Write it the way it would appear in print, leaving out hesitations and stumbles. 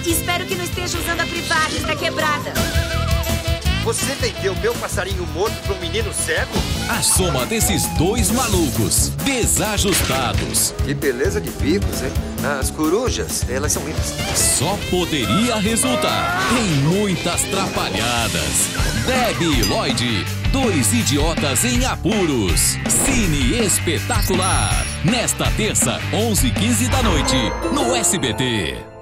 Espero que não esteja usando a privada, está quebrada. Você vendeu meu passarinho morto para um menino cego? A soma desses dois malucos, desajustados. Que beleza de bicos, hein? As corujas, elas são lindas. Só poderia resultar em muitas trapalhadas. Debbie e Lloyd, dois idiotas em apuros. Cine Espetacular. Nesta terça, 11h15 da noite, no SBT.